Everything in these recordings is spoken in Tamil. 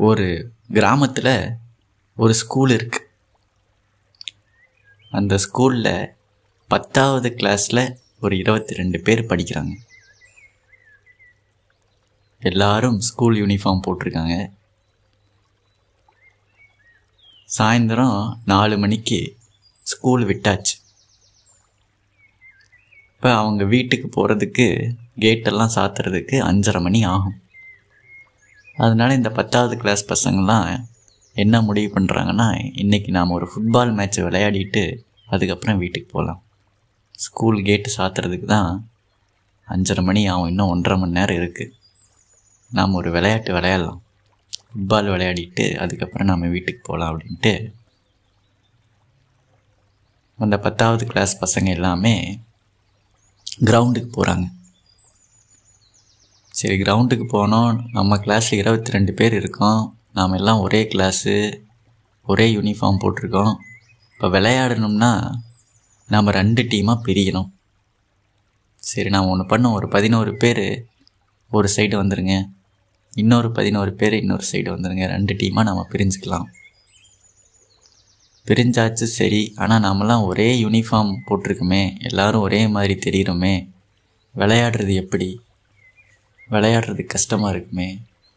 ஒரு கிராமத்தில் ஒரு ஸ்கூல் இருக்கு. அந்த ஸ்கூலில் 10வது கிளாஸில் ஒரு 22 பேர் படிக்கிறாங்க. எல்லாரும் ஸ்கூல் யூனிஃபார்ம் போட்டிருக்காங்க. சாயந்தரம் 4 மணிக்கு ஸ்கூல் விட்டாச்சு. இப்போ அவங்க வீட்டுக்கு போகிறதுக்கு கேட்டெல்லாம் சாத்துறதுக்கு 5:30 மணி ஆகும். அதனால் இந்த 10வது கிளாஸ் பசங்கள்லாம் என்ன முடிவு பண்ணுறாங்கன்னா, இன்றைக்கி நாம் ஒரு ஃபுட்பால் மேட்ச் விளையாடிட்டு அதுக்கப்புறம் வீட்டுக்கு போகலாம். ஸ்கூல் கேட்டு சாத்துறதுக்கு தான் 5:30 மணி ஆகும். இன்னும் 1.5 மணி நேரம் இருக்குது. நாம் ஒரு விளையாட்டு விளையாடலாம், ஃபுட்பால் விளையாடிட்டு அதுக்கப்புறம் நாம் வீட்டுக்கு போகலாம் அப்படின்ட்டு அந்த 10வது கிளாஸ் பசங்க எல்லாமே கிரவுண்டுக்கு போகிறாங்க. சரி, கிரவுண்டுக்கு போனோம். நம்ம கிளாஸில் 22 பேர் இருக்கோம். நாம் எல்லாம் ஒரே கிளாஸு, ஒரே யூனிஃபார்ம் போட்டிருக்கோம். இப்போ விளையாடணும்னா நாம் 2 டீமாக பிரிக்கணும். சரி, நாம் ஒன்று பண்ணோம். ஒரு 11 பேர் ஒரு சைடு வந்துடுங்க, இன்னொரு 11 பேர் இன்னொரு சைடு வந்துடுங்க. 2 டீமாக நாம் பிரிஞ்சுக்கலாம். பிரிஞ்சாச்சு. சரி, ஆனால் நாமெல்லாம் ஒரே யூனிஃபார்ம் போட்டிருக்குமே, எல்லோரும் ஒரே மாதிரி தெரிகிறோமே, விளையாடுறது எப்படி? விளையாடுறது கஷ்டமாக இருக்குமே,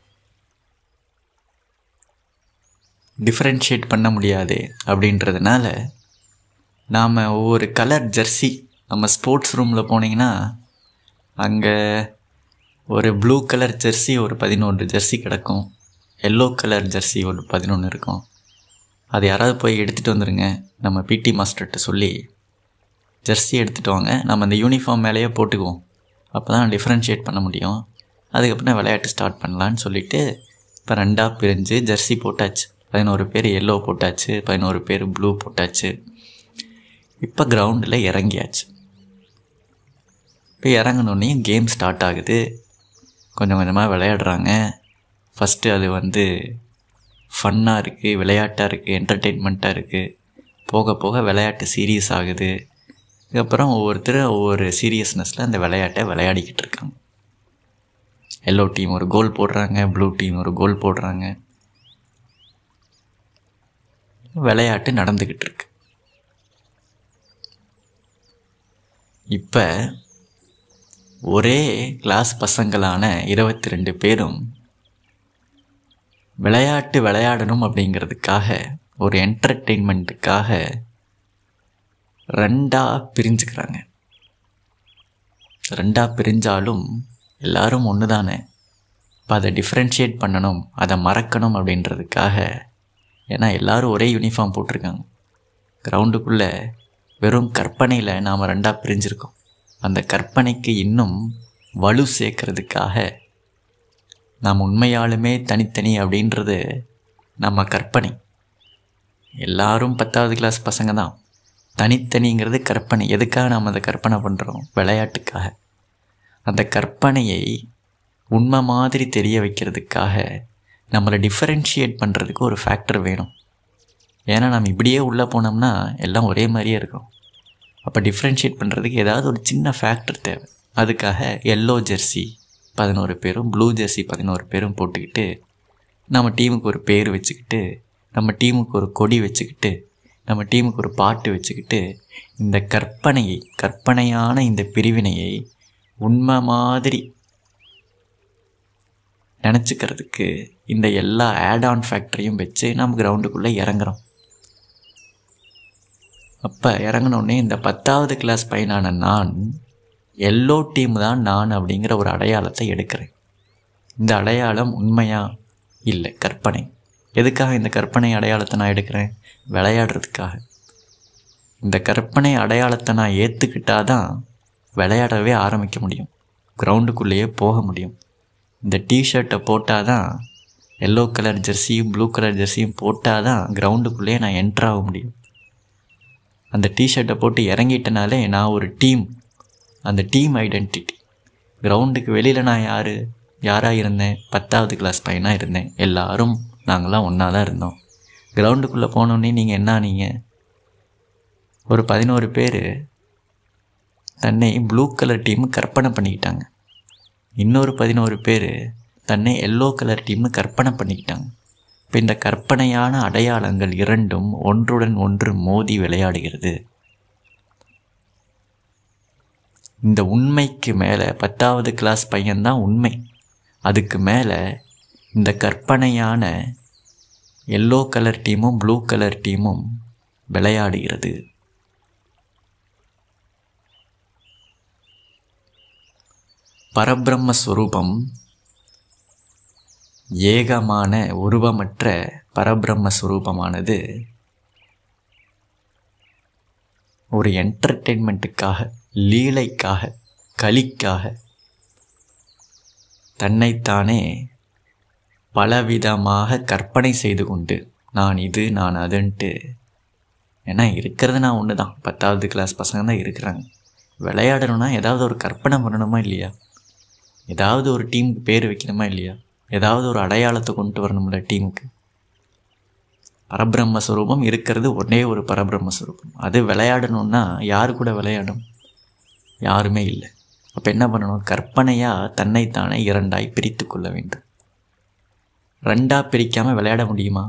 டிஃப்ரென்ஷியேட் பண்ண முடியாது. அப்படின்றதுனால நாம் ஒவ்வொரு கலர் ஜெர்சி, நம்ம ஸ்போர்ட்ஸ் ரூமில் போனீங்கன்னா அங்கே ஒரு ப்ளூ கலர் ஜெர்சி ஒரு 11 ஜெர்சி கிடக்கும், எல்லோ கலர் ஜெர்சி ஒரு 11 இருக்கும். அது யாராவது போய் எடுத்துகிட்டு வந்துடுங்க. நம்ம பிடி மாஸ்டர்கிட்ட சொல்லி ஜெர்சி எடுத்துகிட்டு வாங்க, நம்ம அந்த யூனிஃபார்ம் மேலேயே போட்டுக்குவோம். அப்போ தான் டிஃப்ரென்ஷியேட் பண்ண முடியும். அதுக்கப்புறம் விளையாட்டு ஸ்டார்ட் பண்ணலான்னு சொல்லிவிட்டு இப்போ 2ஆக பிரிஞ்சு ஜெர்சி போட்டாச்சு. 11 பேர் எல்லோ போட்டாச்சு, 11 பேர் ப்ளூ போட்டாச்சு. இப்போ கிரவுண்டில் இறங்கியாச்சு. இப்போ இறங்கினோடனே கேம் ஸ்டார்ட் ஆகுது. கொஞ்சம் கொஞ்சமாக விளையாடுறாங்க. ஃபஸ்ட்டு அது ஃபன்னாக இருக்குது, விளையாட்டாக இருக்குது, என்டர்டெயின்மெண்ட்டாக இருக்குது. போக போக விளையாட்டு சீரியஸ் ஆகுது. இதுக்கப்புறம் ஒவ்வொருத்தரும் ஒவ்வொரு சீரியஸ்னஸில் அந்த விளையாட்டை விளையாடிக்கிட்டு இருக்காங்க. எல்லோ டீம் ஒரு கோல் போடுறாங்க, ப்ளூ டீம் ஒரு கோல் போடுறாங்க. விளையாட்டு நடந்துக்கிட்டு இருக்கு. இப்போ ஒரே கிளாஸ் பசங்களான 22 பேரும் விளையாட்டு விளையாடணும் அப்படிங்கிறதுக்காக, ஒரு என்டர்டெயின்மெண்ட்டுக்காக 2ஆக பிரிஞ்சுக்கிறாங்க. 2ஆக பிரிஞ்சாலும் எல்லாரும் ஒன்று தானே. இப்போ அதை டிஃப்ரென்ஷியேட் பண்ணணும், அதை மறக்கணும் அப்படின்றதுக்காக, ஏன்னா எல்லோரும் ஒரே யூனிஃபார்ம் போட்டிருக்காங்க. கிரவுண்டுக்குள்ளே வெறும் கற்பனையில் நாம் 2ஆக பிரிஞ்சிருக்கோம். அந்த கற்பனைக்கு இன்னும் வலு சேர்க்கறதுக்காக நாம் உண்மையாலுமே தனித்தனி அப்படின்றது நம்ம கற்பனை. எல்லாரும் 10வது கிளாஸ் பசங்க தான். தனித்தனிங்கிறது கற்பனை. எதுக்காக நாம் அதை கற்பனை பண்ணுறோம்? விளையாட்டுக்காக. அந்த கற்பனையை உண்மை மாதிரி தெரிய வைக்கிறதுக்காக நம்மளை டிஃபரென்ஷியேட் பண்ணுறதுக்கு ஒரு ஃபேக்டர் வேணும். ஏன்னா நம்ம இப்படியே உள்ளே போனோம்னா எல்லாம் ஒரே மாதிரியே இருக்கும். அப்போ டிஃப்ரென்ஷியேட் பண்ணுறதுக்கு ஏதாவது ஒரு சின்ன ஃபேக்டர் தேவை. அதுக்காக எல்லோ ஜெர்சி 11 பேரும், ப்ளூ ஜெர்சி 11 பேரும் போட்டுக்கிட்டு, நம்ம டீமுக்கு ஒரு பேர் வச்சுக்கிட்டு, நம்ம டீமுக்கு ஒரு கொடி வச்சுக்கிட்டு, நம்ம டீமுக்கு ஒரு பாட்டு வச்சுக்கிட்டு, இந்த கற்பனையான இந்த பிரிவினையை உண்மை மாதிரி நினச்சிக்கிறதுக்கு இந்த எல்லா ஆட்-ஆன் ஃபேக்டரையும் வச்சு நம்ம கிரவுண்டுக்குள்ளே இறங்குறோம். அப்போ இறங்கினோடனே இந்த 10வது கிளாஸ் பையனான நான் எல்லோ டீம் தான் நான் அப்படிங்கிற ஒரு அடையாளத்தை எடுக்கிறேன். இந்த அடையாளம் உண்மையா இல்லை, கற்பனை. எதுக்காக இந்த கற்பனை அடையாளத்தை நான் எடுக்கிறேன்? விளையாடுறதுக்காக. இந்த கற்பனை அடையாளத்தை நான் ஏற்றுக்கிட்டால் தான் விளையாடவே ஆரம்பிக்க முடியும், கிரவுண்டுக்குள்ளேயே போக முடியும். இந்த டிஷர்ட்டை போட்டால் தான், எல்லோ கலர் ஜெர்சியும் ப்ளூ கலர் ஜெர்சியும் போட்டால் தான் கிரவுண்டுக்குள்ளேயே நான் என்ட்ராக முடியும். அந்த டிஷர்ட்டை போட்டு இறங்கிட்டனாலே நான் ஒரு டீம். அந்த டீம் ஐடென்டிட்டி. கிரவுண்டுக்கு வெளியில் நான் யாராக இருந்தேன்? 10வது கிளாஸ் பையனாக இருந்தேன். எல்லாரும் நாங்களாம் ஒன்றா தான் இருந்தோம். கிரவுண்டுக்குள்ளே போனோடனே நீங்கள் ஒரு 11 பேர் தன்னை ப்ளூ கலர் டீம் கற்பனை பண்ணிக்கிட்டாங்க. இன்னொரு 11 பேர் தன்னை எல்லோ கலர் டீம்னு கற்பனை பண்ணிக்கிட்டாங்க. இப்போ இந்த கற்பனையான அடையாளங்கள் இரண்டும் ஒன்றுடன் ஒன்று மோதி விளையாடுகிறது. இந்த உண்மைக்கு மேலே 10வது கிளாஸ் பையன்தான் உண்மை. அதுக்கு மேலே இந்த கற்பனையான எல்லோ கலர் டீமும் ப்ளூ கலர் டீமும் விளையாடுகிறது. பரபிரம்மஸ்வரூபம் ஏகமான உருவமற்ற பரபிரம்மஸ்வரூபமானது ஒரு என்டர்டெயின்மெண்ட்டுக்காக, லீலைக்காக, களிக்காக தன்னைத்தானே பலவிதமாக கற்பனை செய்து கொண்டு நான் இது நான் அதுன்ட்டு, ஏன்னா இருக்கிறது நான் ஒன்று தான், 10வது கிளாஸ் பசங்க தான் இருக்கிறாங்க. விளையாடணும்னா ஏதாவது ஒரு கற்பனை பண்ணணுமா இல்லையா? ஏதாவது ஒரு டீமுக்கு பேர் வைக்கணுமா இல்லையா? ஏதாவது ஒரு அடையாளத்தை கொண்டு வரணும்ல டீமுக்கு. பரபிரம்மஸ்வரூபம் இருக்கிறது ஒரே ஒரு பரபிரம்மஸ்வரூபம். அது விளையாடணும்னா யாரு கூட விளையாடும்? யாருமே இல்லை. அப்போ என்ன பண்ணணும்? கற்பனையாக தன்னைத்தானே 2ஆய் பிரித்து கொள்ள வேண்டும். 2ஆக பிரிக்காமல் விளையாட முடியுமா?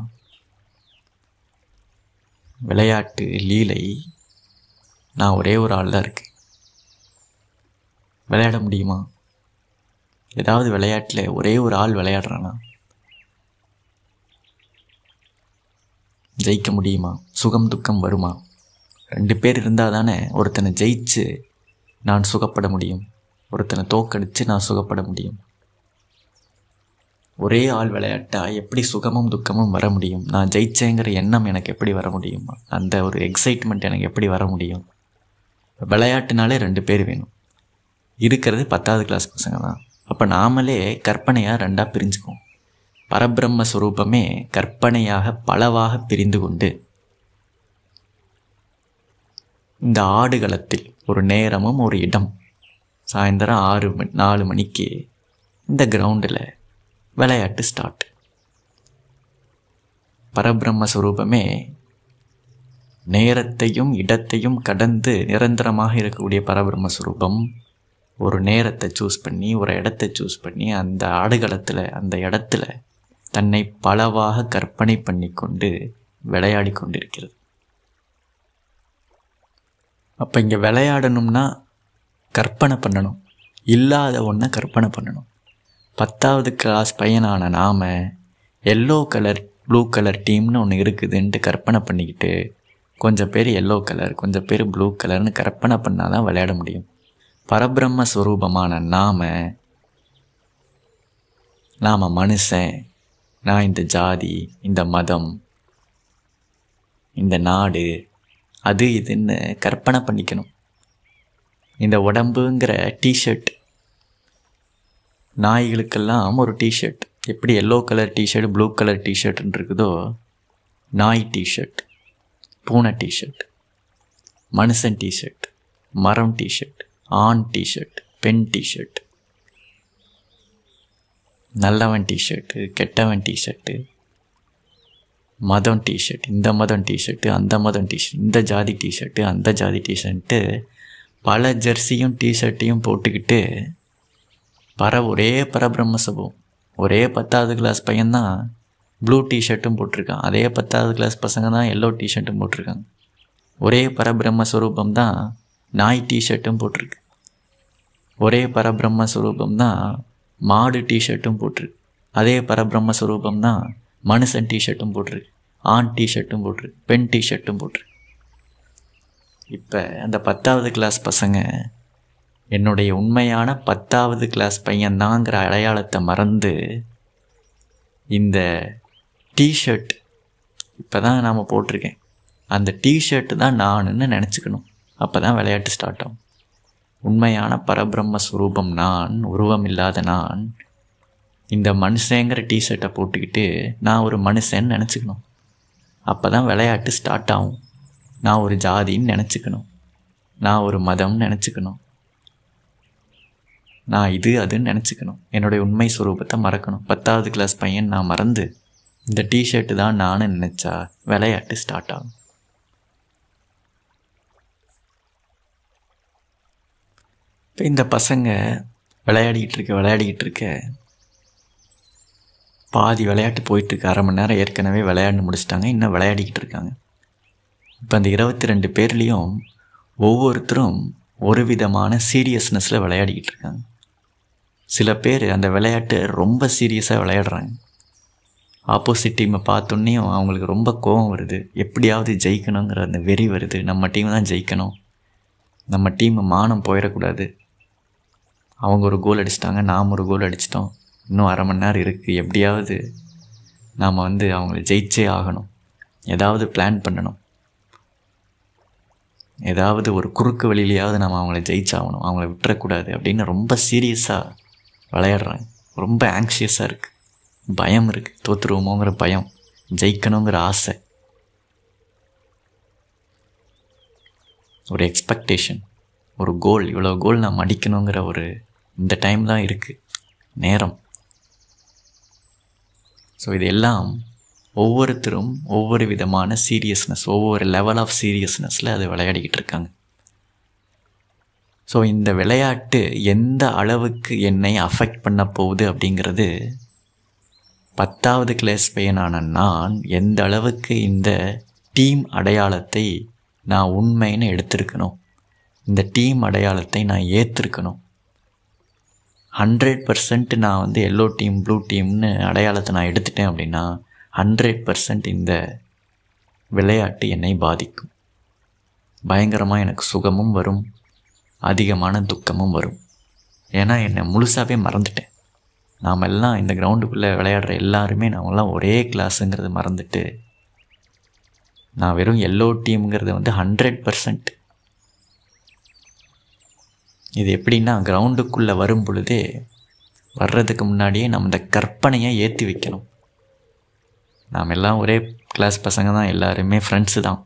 விளையாட்டு லீலை நான் ஒரே ஒரு ஆள் தான் இருக்கு, விளையாட முடியுமா? ஏதாவது விளையாட்டில் ஒரே ஒரு ஆள் விளையாடுறானா ஜெயிக்க முடியுமா? சுகம் துக்கம் வருமா? 2 பேர் இருந்தால் தானே ஒருத்தனை ஜெயிச்சு நான் சுகப்பட முடியும், ஒருத்தனை தோக்கடித்து நான் சுகப்பட முடியும். ஒரே ஆள் விளையாட்டா எப்படி சுகமும் துக்கமும் வர முடியும்? நான் ஜெயிச்சேங்கிற எண்ணம் எனக்கு எப்படி வர முடியும்? அந்த ஒரு எக்ஸைட்மெண்ட் எனக்கு எப்படி வர முடியும்? விளையாட்டுனாலே 2 பேர் வேணும். இருக்கிறது 10வது கிளாஸ் பசங்க தான். அப்போ நாமளே கற்பனையாக 2ஆக பிரிஞ்சுக்குவோம். பரபிரம்மஸ்வரூபமே கற்பனையாக பலவாக பிரிந்து கொண்டு இந்த ஆடுகளத்தில் ஒரு நேரமும் ஒரு இடம், சாயந்தரம் 4 மணிக்கு இந்த கிரவுண்டில் விளையாட்டு ஸ்டார்ட். பரபிரம்மஸ்வரூபமே நேரத்தையும் இடத்தையும் கடந்து நிரந்தரமாக இருக்கக்கூடிய பரபிரம்மஸ்வரூபம் ஒரு நேரத்தை சூஸ் பண்ணி, ஒரு இடத்தை சூஸ் பண்ணி, அந்த ஆடுகளத்தில் அந்த இடத்துல தன்னை பலவாக கற்பனை பண்ணி கொண்டு விளையாடி கொண்டிருக்கிறது. அப்போ இங்கே விளையாடணும்னா கற்பனை பண்ணணும், இல்லாத ஒன்றை கற்பனை பண்ணணும். 10வது கிளாஸ் பையனான நாம் எல்லோ கலர் ப்ளூ கலர் டீம்னு ஒன்று இருக்குதுன்ட்டு கற்பனை பண்ணிக்கிட்டு கொஞ்சம் பேர் எல்லோ கலர் கொஞ்சம் பேர் ப்ளூ கலர்னு கற்பனை பண்ணால் தான் விளையாட முடியும். பரபிரம்மஸ்வரூபமான நாம் மனுஷன், நான் இந்த ஜாதி, இந்த மதம், இந்த நாடு, அது இதுன்னு கற்பனை பண்ணிக்கணும். இந்த உடம்புங்கிற டிஷர்ட், நாய்களுக்கெல்லாம் ஒரு டிஷர்ட், எப்படி yellow colour t shirt blue colour டிஷர்ட்னு இருக்குதோ, நாய் டிஷர்ட், பூனை டிஷர்ட், மனுஷன் டிஷர்ட், மரம் டிஷர்ட், ஆண் டிஷர்ட், பெண் டிஷர்ட், நல்லவன் டிஷர்ட்டு, கெட்டவன் டிஷர்ட்டு, மதம் டிஷர்ட், இந்த மதம் டிஷர்ட்டு, அந்த மதம் டிஷர்ட், இந்த ஜாதி டிஷர்ட்டு, அந்த ஜாதி டிஷர்ட்டு, பல ஜெர்சியும் டிஷர்ட்டையும் போட்டுக்கிட்டு ஒரே பரபிரம்மஸ்வரூபம். ஒரே 10வது கிளாஸ் பையன்தான் ப்ளூ டிஷர்ட்டும் போட்டிருக்கான், அதே 10வது கிளாஸ் பசங்க தான் எல்லோ டிஷர்ட்டும் போட்டிருக்காங்க. ஒரே பரபிரம்மஸ்வரூபம் தான் நாய் டிஷர்ட்டும் போட்டிருக்கு, ஒரே பரபிரம்மஸ்வரூபம் தான் மாடு டிஷர்ட்டும் போட்டிருக்கு, அதே பரபிரம்மஸ்வரூபம் தான் மனுஷன் டிஷர்ட்டும் போட்டிருக்கு, ஆண் டிஷர்ட்டும் போட்டிருக்கு, பெண் டிஷர்ட்டும் போட்டிருக்கு. இப்போ அந்த 10வது கிளாஸ் பசங்க என்னுடைய உண்மையான 10வது கிளாஸ் பையன்தாங்கிற அடையாளத்தை மறந்து இந்த டிஷர்ட் இப்போ தான் நாம் போட்டிருக்கேன், அந்த டிஷர்ட்டு தான் நானுன்னு நினச்சிக்கணும். அப்போ தான் விளையாட்டு ஸ்டார்ட் ஆகும். உண்மையான பரபிரம்மஸ்வரூபம் நான், உருவம் இல்லாத நான், இந்த மனுஷங்கிற டிஷர்ட்டை போட்டுக்கிட்டு நான் ஒரு மனுஷன்னு நினச்சிக்கணும். அப்போ தான் விளையாட்டு ஸ்டார்ட் ஆகும். நான் ஒரு ஜாதின்னு நினச்சிக்கணும், நான் ஒரு மதம்னு நினச்சிக்கணும், நான் இது அதுன்னு நினச்சிக்கணும். என்னுடைய உண்மை ஸ்வரூபத்தை மறக்கணும். 10வது கிளாஸ் பையன் நான் மறந்து இந்த டிஷர்ட்டு தான் நான் நினச்சா விளையாட்டு ஸ்டார்ட் ஆகும். இப்போ இந்த பசங்க விளையாடிக்கிட்டு இருக்க பாதி விளையாட்டு போயிட்டுருக்கு. அரை மணி நேரம் ஏற்கனவே விளையாண்டு முடிச்சிட்டாங்க, இன்னும் விளையாடிக்கிட்டு இருக்காங்க. இப்போ அந்த 22 பேர்லேயும் ஒவ்வொருத்தரும் ஒரு விதமான சீரியஸ்னஸில் விளையாடிக்கிட்டு இருக்காங்க. சில பேர் அந்த விளையாட்டு ரொம்ப சீரியஸாக விளையாடுறாங்க. ஆப்போசிட் டீமை பார்த்தோன்னையும் அவங்களுக்கு ரொம்ப கோபம் வருது, எப்படியாவது ஜெயிக்கணுங்கிற அந்த வெறி வருது. நம்ம டீம் தான் ஜெயிக்கணும், நம்ம டீம் மானம் போயிடக்கூடாது. அவங்க ஒரு கோல் அடிச்சிட்டாங்க, நாம் ஒரு கோல் அடிச்சிட்டோம், இன்னும் அரை மணி நேரம் இருக்குது, எப்படியாவது நாம் அவங்கள ஜெயிச்சே ஆகணும், ஏதாவது பிளான் பண்ணணும், ஏதாவது ஒரு குறுக்கு வழியிலையாவது நம்ம அவங்கள ஜெயிச்சாகணும், அவங்கள விட்டுறக்கூடாது அப்படின்னு ரொம்ப சீரியஸாக விளையாடுறாங்க. ரொம்ப ஆங்ஷியஸாக இருக்குது, பயம் இருக்குது, தோற்றுருவோமோங்கிற பயம், ஜெயிக்கணுங்கிற ஆசை, ஒரு எக்ஸ்பெக்டேஷன், ஒரு கோல், இவ்வளோ கோல் நாம் அடிக்கணுங்கிற ஒரு இந்த டைம் தான் இருக்குது நேரம். ஸோ இதெல்லாம் ஒவ்வொருத்தரும் ஒவ்வொரு விதமான சீரியஸ்னஸ், ஒவ்வொரு லெவல் ஆஃப் சீரியஸ்னஸில் அது விளையாடிக்கிட்டு இருக்காங்க. ஸோ இந்த விளையாட்டு எந்த அளவுக்கு என்னை அஃபெக்ட் பண்ண போகுது அப்படிங்கிறது 10வது கிளாஸ் பையனான நான் எந்த அளவுக்கு இந்த டீம் அடையாளத்தை நான் உண்மைன்னு எடுத்திருக்கணும், இந்த டீம் அடையாளத்தை நான் ஏற்றிருக்கணும். 100% நான் எல்லோ டீம் ப்ளூ டீம்னு அடையாளத்தை நான் எடுத்துட்டேன் அப்படின்னா 100% இந்த விளையாட்டு என்னை பாதிக்கும். பயங்கரமாக எனக்கு சுகமும் வரும், அதிகமான துக்கமும் வரும். ஏன்னா என்னை முழுசாகவே மறந்துட்டேன். நாம் எல்லாம் இந்த கிரவுண்டுக்குள்ளே விளையாடுற எல்லாருமே நாமெல்லாம் ஒரே கிளாஸுங்கிறத மறந்துட்டு நான் வெறும் எல்லோ டீம்ங்கிறது 100%. இது எப்படின்னா, கிரவுண்டுக்குள்ளே வரும் பொழுதே வர்றதுக்கு முன்னாடியே நம்ம இந்த கற்பனையை ஏற்றி வைக்கணும். நாம் எல்லாம் ஒரே கிளாஸ் பசங்க தான், எல்லாருமே ஃப்ரெண்ட்ஸு தான்,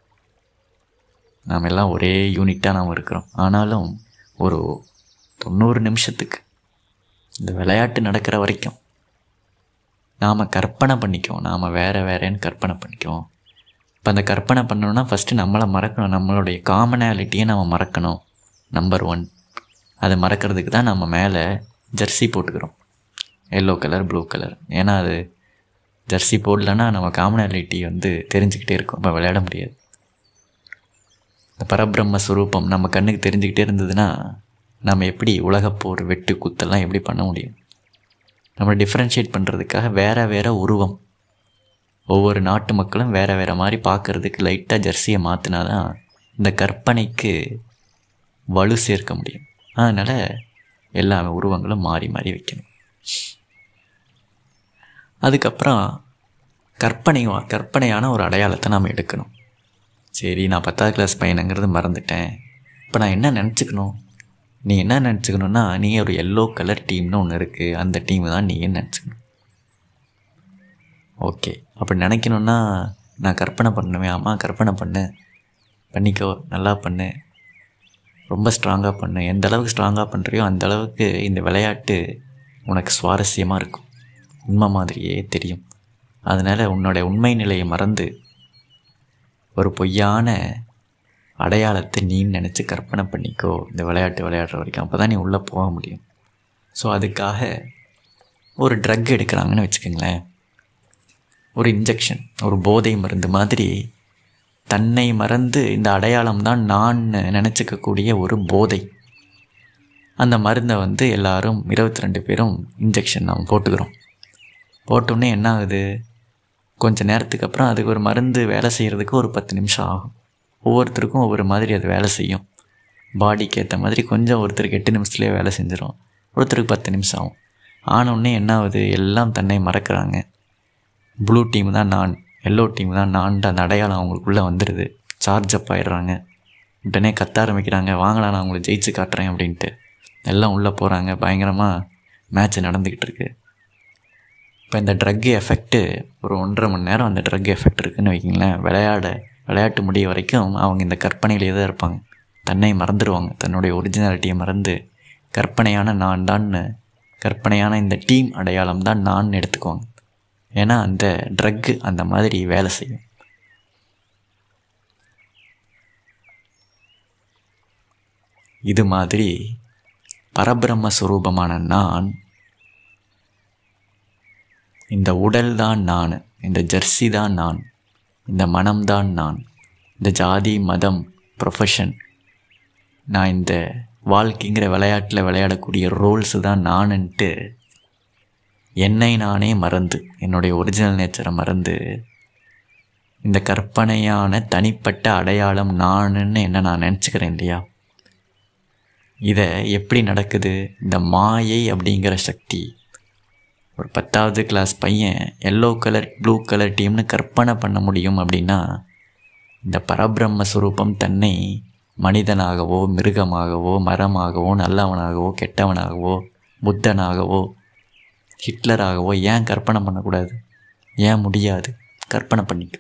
நாம் எல்லாம் ஒரே யூனிட்டாக நாம் இருக்கிறோம். ஆனாலும் ஒரு 90 நிமிஷத்துக்கு இந்த விளையாட்டு நடக்கிற வரைக்கும் நாம் கற்பனை பண்ணிக்குவோம், நாம் வேறேன்னு கற்பனை பண்ணிக்குவோம். இப்போ அந்த கற்பனை பண்ணணும்னா ஃபஸ்ட்டு நம்மளை மறக்கணும், நம்மளுடைய காமனாலிட்டியை நம்ம மறக்கணும். நம்பர் 1, அதை மறக்கிறதுக்கு தான் நம்ம மேலே ஜெர்சி போட்டுக்கிறோம், எல்லோ கலர் ப்ளூ கலர். ஏன்னா அது ஜெர்சி போடலன்னா நம்ம காமனாலிட்டி தெரிஞ்சுக்கிட்டே இருக்கும், இப்போ விளையாட முடியாது. இந்த பரபிரம்ம ஸ்வரூபம் நம்ம கண்ணுக்கு தெரிஞ்சுக்கிட்டே இருந்ததுன்னா நம்ம எப்படி உலகப்போர், வெட்டு குத்தெல்லாம் எப்படி பண்ண முடியும்? நம்ம டிஃப்ரென்ஷியேட் பண்ணுறதுக்காக வேறு உருவம், ஒவ்வொரு நாட்டு மக்களும் வேறு மாதிரி பார்க்குறதுக்கு லைட்டாக ஜெர்சியை மாற்றினா தான் இந்த கற்பனைக்கு வலு சேர்க்க முடியும். அதனால் எல்லா உருவங்களும் மாறி மாறி வைக்கணும். அதுக்கப்புறம் கற்பனையான ஒரு அடையாளத்தை நாம் எடுக்கணும். சரி, நான் 10வது கிளாஸ் பையனுங்கிறது மறந்துட்டேன், இப்போ நான் என்ன நினச்சிக்கணும்? நீ என்ன நினச்சிக்கணுன்னா, நீ ஒரு எல்லோ கலர் டீம்னு ஒன்று இருக்குது, அந்த டீம் தான் நீயே நினச்சிக்கணும். ஓகே, அப்படி நினைக்கணுன்னா நான் கற்பனை பண்ணுவேன். ஆமாம், கற்பனை பண்ணிக்கோ, நல்லா பண்ணு, ரொம்ப ஸ்ட்ராங்காக பண்ணு. எந்த அளவுக்கு ஸ்ட்ராங்காக பண்ணுறியோ அந்த அளவுக்கு இந்த விளையாட்டு உனக்கு சுவாரஸ்யமாக இருக்கும், உண்மை மாதிரியே தெரியும். அதனால் உன்னோட உண்மை நிலையை மறந்து ஒரு பொய்யான அடையாளத்தை நீ நினச்சி கற்பனை பண்ணிக்கோ இந்த விளையாட்டு விளையாடுற வரைக்கும். அப்போ தான் நீ உள்ளே போக முடியும். ஸோ அதுக்காக ஒரு ட்ரக் எடுக்கிறாங்கன்னு வச்சுக்கோங்களேன், ஒரு இன்ஜெக்ஷன், ஒரு போதை மருந்து மாதிரி தன்னை மறந்து இந்த அடையாளம் தான் நான் நினச்சிக்கக்கூடிய ஒரு போதை. அந்த மருந்தை எல்லாரும் 22 பேரும் இன்ஜெக்ஷன் நாம் போட்டுக்கிறோம். போட்டோன்னே என்ன ஆகுது, கொஞ்சம் நேரத்துக்கு அப்புறம் அதுக்கு ஒரு மருந்து வேலை செய்கிறதுக்கு ஒரு 10 நிமிஷம் ஆகும். ஒவ்வொருத்தருக்கும் ஒவ்வொரு மாதிரி அது வேலை செய்யும், பாடிக்கு ஏற்ற மாதிரி. கொஞ்சம் ஒருத்தருக்கு 8 நிமிஷத்துலேயே வேலை செஞ்சிடும், ஒருத்தருக்கு 10 நிமிஷம் ஆகும். ஆனோடனே என்ன ஆகுது, எல்லாம் தன்னை மறக்கிறாங்க. ப்ளூ டீம் தான் நான், எல்லோ டீம் தான் நான், அந்த அடையாளம் அவங்களுக்குள்ளே வந்துடுது. சார்ஜ் அப் ஆகிடுறாங்க, உடனே கத்த ஆரம்பிக்கிறாங்க, வாங்கலாம் நான் அவங்களை ஜெயிச்சு காட்டுறேன் அப்படின்ட்டு. எல்லாம் உள்ளே போகிறாங்க, பயங்கரமாக மேட்ச் நடந்துக்கிட்டு இருக்கு. இப்போ இந்த ட்ரக் எஃபெக்ட்டு ஒரு 1.5 மணி நேரம் அந்த ட்ரக் எஃபெக்ட் இருக்குதுன்னு வைக்கிங்களேன். விளையாட்டு முடிய வரைக்கும் அவங்க இந்த கற்பனையிலே தான் இருப்பாங்க, தன்னை மறந்துடுவாங்க, தன்னுடைய ஒரிஜினாலிட்டியை மறந்து கற்பனையான நான் தான், கற்பனையான இந்த டீம் அடையாளம் தான் நான் எடுத்துக்குவாங்க. ஏன்னா அந்த ட்ரக்கு அந்த மாதிரி வேலை செய்யும். இது மாதிரி பரபிரம்ம ஸ்வரூபமான நான் இந்த உடல் தான் நான், இந்த ஜெர்சி தான் நான், இந்த மனம்தான் நான், இந்த ஜாதி மதம் ப்ரொஃபஷன், நான் இந்த வாழ்க்கைங்கிற விளையாட்டில் விளையாடக்கூடிய ரோல்ஸு தான் நானுன்ட்டு என்னை நானே மறந்து, என்னுடைய ஒரிஜினல் நேச்சரை மறந்து, இந்த கற்பனையான தனிப்பட்ட அடையாளம் நானுன்னு என்ன நான் நினச்சிக்கிறேன் இல்லையா? இதை எப்படி நடக்குது? இந்த மாயை அப்படிங்கிற சக்தி. ஒரு 10வது கிளாஸ் பையன் எல்லோ கலர் ப்ளூ கலர் டீம்னு கற்பனை பண்ண முடியும் அப்படின்னா, இந்த பரபிரம்ம சுரூபம் தன்னை மனிதனாகவோ மிருகமாகவோ மரமாகவோ நல்லவனாகவோ கெட்டவனாகவோ புத்தனாகவோ ஹிட்லராகவோ ஏன் கற்பனை பண்ணக்கூடாது? ஏன் முடியாது? கற்பனை பண்ணிக்க.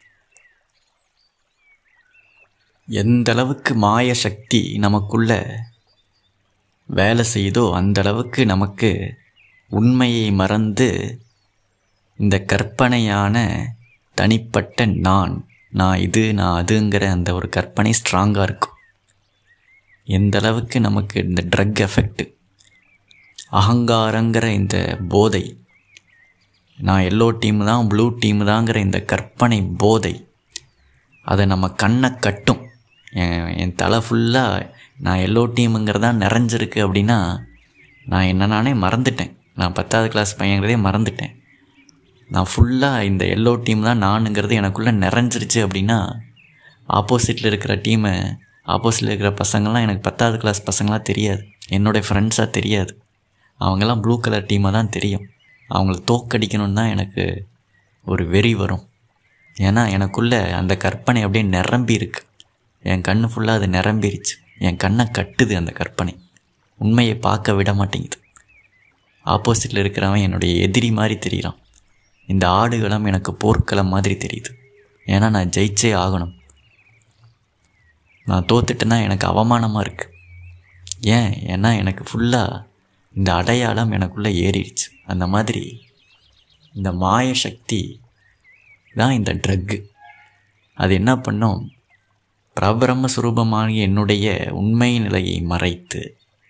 எந்த அளவுக்கு மாய சக்தி நமக்குள்ள வேலை செய்தோ அந்த அளவுக்கு நமக்கு உண்மையை மறந்து இந்த கற்பனையான தனிப்பட்ட நான் இது நான் அதுங்கிற அந்த ஒரு கற்பனை ஸ்ட்ராங்காக இருக்கும். எந்த அளவுக்கு நமக்கு இந்த ட்ரக் எஃபெக்ட், அகங்காரங்கிற இந்த போதை, நான் எல்லோ டீம் தான் ப்ளூ டீம் தாங்கிற இந்த கற்பனை போதை, அதை நம்ம கண்ணை கட்டும். என் தலை ஃபுல்லாக நான் எல்லோ டீமுங்கிறதா நிறைஞ்சிருக்கு அப்படின்னா நான் என்ன நானே மறந்துட்டேன். நான் 10வது கிளாஸ் பையங்கிறதே மறந்துட்டேன். நான் ஃபுல்லாக இந்த எல்லோ டீம் தான் நானுங்கிறது எனக்குள்ளே நிறைஞ்சிருச்சு அப்படின்னா ஆப்போசிட்டில் இருக்கிற டீமை, ஆப்போசிட்டில் இருக்கிற பசங்கள்லாம் எனக்கு 10வது கிளாஸ் பசங்களாம் தெரியாது, என்னுடைய ஃப்ரெண்ட்ஸாக தெரியாது. அவங்கெல்லாம் ப்ளூ கலர் டீமாக தான் தெரியும். அவங்கள தோக்கடிக்கணும்னு தான் எனக்கு ஒரு வெறி வரும். ஏன்னா எனக்குள்ளே அந்த கற்பனை அப்படியே நிரம்பி இருக்கு. என் கண்ணு ஃபுல்லாக அது நிரம்பிருச்சு. என் கண்ணை கட்டுது அந்த கற்பனை. உண்மையை பார்க்க விட மாட்டேங்குது. ஆப்போசிட்டில் இருக்கிறவன் என்னுடைய எதிரி மாதிரி தெரிகிறான். இந்த ஆடுகளம் எனக்கு போர்க்களம் மாதிரி தெரியுது. ஏன்னா நான் ஜெயிச்சே ஆகணும். நான் தோத்துட்டேன்னா எனக்கு அவமானமாக இருக்குது. ஏன்னா எனக்கு ஃபுல்லாக இந்த அடையாளம் எனக்குள்ளே ஏறிடுச்சு. அந்த மாதிரி இந்த மாய சக்தி தான் இந்த ட்ரக்கு. அது என்ன பண்ணும்? பரபிரம்ம சுரூபமாகிய என்னுடைய உண்மை நிலையை மறைத்து